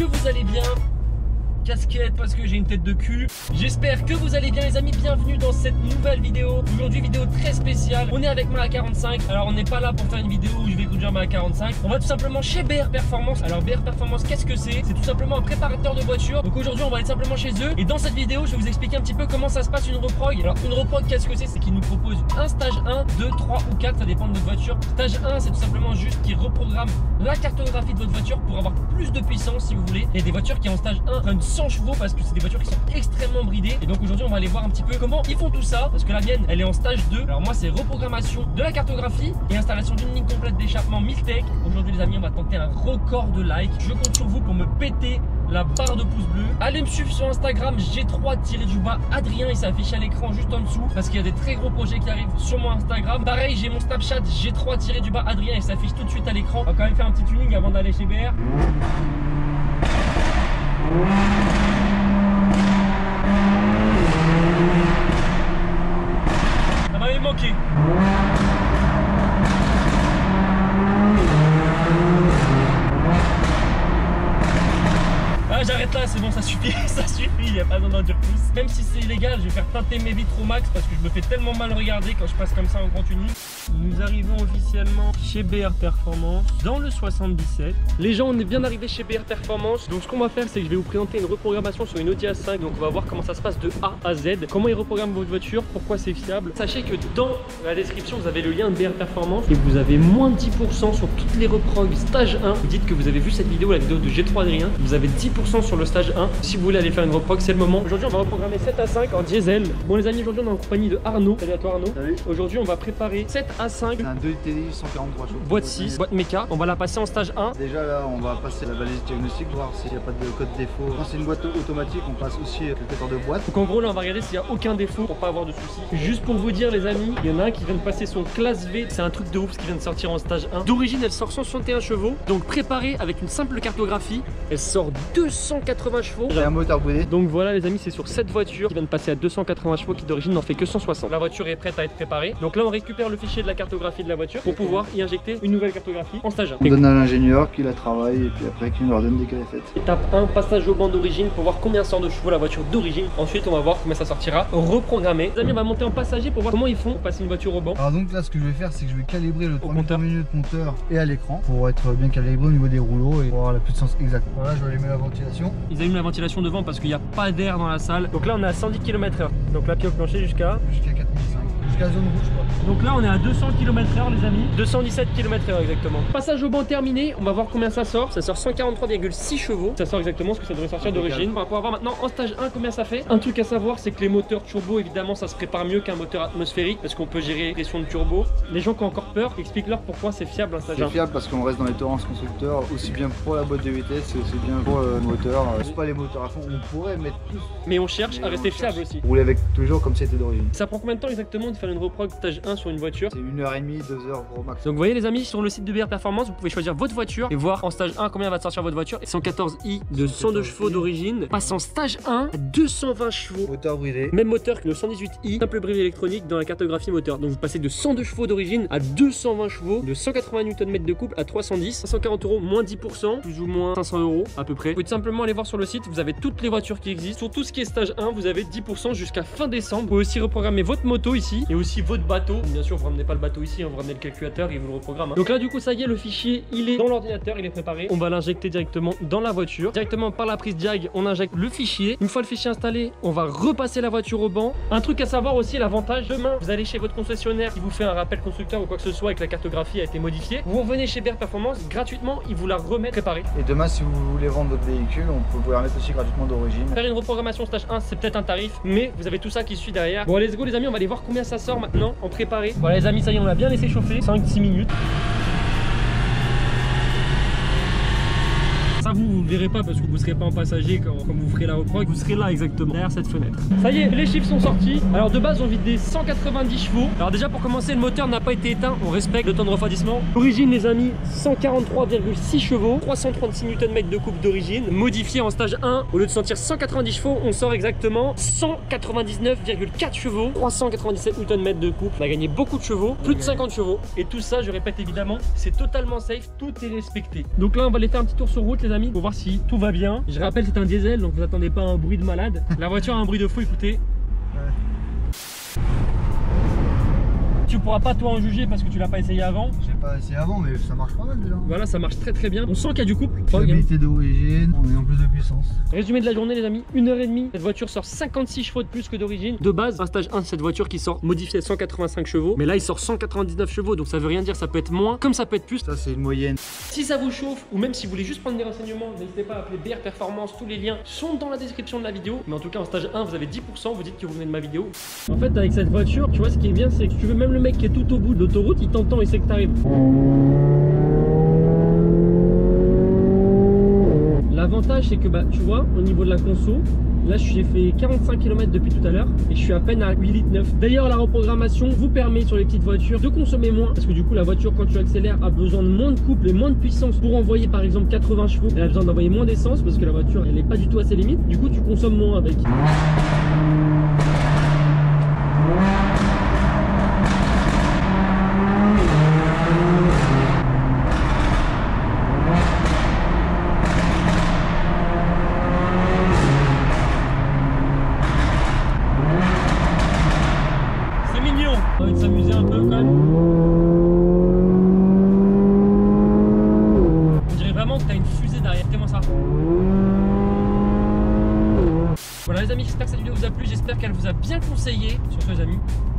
que vous allez bien. Casquette parce que j'ai une tête de cul. J'espère que vous allez bien les amis, bienvenue dans cette nouvelle vidéo. Aujourd'hui vidéo très spéciale, on est avec ma A45. Alors on n'est pas là pour faire une vidéo où je vais conduire ma A45. On va tout simplement chez BR Performance. Alors BR Performance, qu'est-ce que c'est? C'est tout simplement un préparateur de voiture. Donc aujourd'hui on va aller simplement chez eux. Et dans cette vidéo je vais vous expliquer un petit peu comment ça se passe une reprog. Alors une reprog, qu'est-ce que c'est? C'est qu'ils nous proposent un stage 1, 2, 3 ou 4, ça dépend de votre voiture. Stage 1 c'est tout simplement juste qu'ils reprogramment la cartographie de votre voiture pour avoir plus de puissance si vous voulez. Il y a des voitures qui en stage 1 prennent 100 chevaux parce que c'est des voitures qui sont extrêmement bridées. Et donc aujourd'hui on va aller voir un petit peu comment ils font tout ça, parce que la mienne elle est en stage 2. Alors moi c'est reprogrammation de la cartographie et installation d'une ligne complète d'échappement Miltech. Aujourd'hui les amis on va tenter un record de likes. Je compte sur vous pour me péter la barre de pouces bleus. Allez me suivre sur Instagram G3-du-bas Adrien, il s'affiche à l'écran juste en dessous parce qu'il y a des très gros projets qui arrivent sur mon Instagram. Pareil j'ai mon Snapchat G3-du-bas Adrien, il s'affiche tout de suite à l'écran. On va quand même faire un petit tuning avant d'aller chez BR. Ça m'avait manqué. Ah j'arrête là, c'est bon, ça suffit, ça suffit, il n'y a pas besoin d'en dire plus. Même si c'est illégal, je vais faire teinter mes vitres au max parce que je me fais tellement mal regarder quand je passe comme ça en grand tuning. Nous arrivons officiellement chez BR Performance dans le 77. Les gens, on est bien arrivé chez BR Performance. Donc ce qu'on va faire, c'est que je vais vous présenter une reprogrammation sur une Audi A5. Donc on va voir comment ça se passe de A à Z, comment ils reprogramment votre voiture, pourquoi c'est fiable. Sachez que dans la description, vous avez le lien de BR Performance et vous avez moins de 10% sur toutes les reprogs stage 1. Vous dites que vous avez vu cette vidéo, la vidéo de G3 Adrien. Vous avez 10% sur le stage 1. Si vous voulez aller faire une reprog, c'est le moment. Aujourd'hui, on va reprogrammer 7 A5 en diesel. Bon les amis, aujourd'hui on est en compagnie de Arnaud. Salut à toi Arnaud. Salut. Aujourd'hui, on va préparer 7 A5. C'est un 2 TDI 143 chevaux. Boîte 6, boîte méca. On va la passer en stage 1. Déjà là, on va passer la balise diagnostic, voir s'il n'y a pas de code défaut. Quand c'est une boîte automatique, on passe aussi le détecteur de boîte. Donc en gros là on va regarder s'il n'y a aucun défaut pour pas avoir de soucis. Juste pour vous dire les amis, il y en a un qui vient de passer son classe V. C'est un truc de ouf ce qui vient de sortir en stage 1. D'origine elle sort 161 chevaux. Donc préparée avec une simple cartographie, elle sort 280 chevaux. J'ai un moteur bridé. Donc voilà les amis, c'est sur cette voiture qui vient de passer à 280 chevaux qui d'origine n'en fait que 160. La voiture est prête à être préparée. Donc là on récupère le fichier de la cartographie de la voiture pour pouvoir y injecter une nouvelle cartographie en stage 1. On donne à l'ingénieur qui la travaille et puis après qui nous leur donne dès qu'elle est faite. Étape 1, passage au banc d'origine pour voir combien sort de chevaux la voiture d'origine. Ensuite on va voir combien ça sortira reprogrammé. Les amis on va monter en passager pour voir comment ils font pour passer une voiture au banc. Alors donc là ce que je vais faire c'est que je vais calibrer le 3 compteur. minutes moteur et à l'écran pour être bien calibré au niveau des rouleaux et pour avoir la puissance exacte. Voilà, je vais allumer la ventilation. Ils allument la ventilation devant parce qu'il n'y a pas d'air dans la salle. Donc là on est à 110 km/h. Donc là pied au plancher jusqu'à 4005. Jusqu'à la zone rouge quoi. Donc là on est à 200 km/h les amis. 217 km/h exactement. Passage au banc terminé, on va voir combien ça sort. Ça sort 143,6 chevaux. Ça sort exactement ce que ça devrait sortir d'origine. On va pouvoir voir maintenant en stage 1 combien ça fait. Un truc à savoir c'est que les moteurs turbo évidemment ça se prépare mieux qu'un moteur atmosphérique parce qu'on peut gérer les pressions de turbo. Les gens qui ont encore peur, explique-leur pourquoi c'est fiable un stage 1. C'est fiable parce qu'on reste dans les tolérances constructeurs, aussi bien pour la boîte de vitesse et aussi bien pour le moteur. C'est pas les moteurs à fond, on pourrait mettre plus. Mais on cherche à rester fiable aussi. Rouler avec toujours comme c'était d'origine. Ça prend combien de temps exactement de faire une reprog stage 1 sur une voiture? C'est 1h30, 2h au max. Donc vous voyez les amis, sur le site de BR Performance, vous pouvez choisir votre voiture et voir en stage 1 combien va te sortir votre voiture. 114i de 102 chevaux d'origine passe en stage 1 à 220 chevaux. Moteur bridé. Même moteur que le 118i, simple brise électronique dans la cartographie moteur. Donc vous passez de 102 chevaux d'origine à 220 chevaux, de 180 Nm de couple à 310, 540 €, moins 10%, plus ou moins 500 € à peu près. Vous pouvez tout simplement aller voir sur le site, vous avez toutes les voitures qui existent. Sur tout ce qui est stage 1, vous avez 10% jusqu'à fin décembre. Vous pouvez aussi reprogrammer votre moto ici et aussi votre bateau. Bien sûr, vous ramenez pas le bateau ici, vous ramenez le calculateur et vous le reprogramme. Donc là, du coup, ça y est, le fichier, il est dans l'ordinateur, il est préparé. On va l'injecter directement dans la voiture. Directement par la prise jag, on injecte le fichier. Une fois le fichier installé, on va repasser la voiture au banc. Un truc à savoir aussi, l'avantage, demain, vous allez chez votre concessionnaire, il vous fait un rappel constructeur ou quoi que ce soit et que la cartographie a été modifiée. Vous revenez chez BR Performance, gratuitement, ils vous la remettent préparée. Et demain, si vous voulez vendre votre véhicule, on peut vous la remettre aussi gratuitement d'origine. Faire une reprogrammation stage 1, c'est peut-être un tarif, mais vous avez tout ça qui suit derrière. Bon, let's go les amis, on va aller voir combien ça sort maintenant en préparé. Voilà les amis, ça y est, on l'a bien laissé chauffer, 5-6 minutes. Ça vous ne verrez pas parce que vous ne serez pas en passager quand vous ferez la reprog, vous serez là exactement derrière cette fenêtre. Ça y est, les chiffres sont sortis. Alors de base on vide des 190 chevaux. Alors déjà pour commencer, le moteur n'a pas été éteint, on respecte le temps de refroidissement. Origine les amis, 143,6 chevaux, 336 Nm de couple d'origine, modifié en stage 1. Au lieu de sentir 190 chevaux, on sort exactement 199,4 chevaux, 397 Nm de couple. On a gagné beaucoup de chevaux, plus de 50 chevaux. Et tout ça, je répète évidemment, c'est totalement safe, tout est respecté. Donc là on va aller faire un petit tour sur route les amis pour voir si aussi, tout va bien. Je rappelle c'est un diesel donc vous attendez pas à un bruit de malade. La voiture a un bruit de fou, écoutez. Tu pourras pas toi en juger parce que tu l'as pas essayé avant. J'ai pas essayé avant mais ça marche pas mal déjà. Voilà, ça marche très bien. On sent qu'il y a du couple. Stabilité d'origine, on est en plus de puissance. Résumé de la journée les amis, 1h30. Cette voiture sort 56 chevaux de plus que d'origine. De base, un stage 1 de cette voiture qui sort modifié 185 chevaux. Mais là il sort 199 chevaux donc ça veut rien dire, ça peut être moins comme ça peut être plus. Ça c'est une moyenne. Si ça vous chauffe ou même si vous voulez juste prendre des renseignements, n'hésitez pas à appeler BR Performance, tous les liens sont dans la description de la vidéo. Mais en tout cas en stage 1 vous avez 10%, vous dites que vous venez de ma vidéo. En fait avec cette voiture, tu vois ce qui est bien c'est que tu veux même le mec qui est tout au bout de l'autoroute, il t'entend et sait que t'arrives. L'avantage c'est que bah tu vois au niveau de la conso, là j'ai fait 45 km depuis tout à l'heure et je suis à peine à 8,9 litres. D'ailleurs la reprogrammation vous permet sur les petites voitures de consommer moins parce que du coup la voiture quand tu accélères a besoin de moins de couple et moins de puissance pour envoyer par exemple 80 chevaux. Elle a besoin d'envoyer moins d'essence parce que la voiture elle est pas du tout à ses limites. Du coup tu consommes moins avec. On va envie de s'amuser un peu quand même. On dirait vraiment que t'as une fusée derrière. Écoutez-moi ça. Voilà les amis, j'espère que cette vidéo vous a plu, j'espère qu'elle vous a bien conseillé. Sur ce les amis,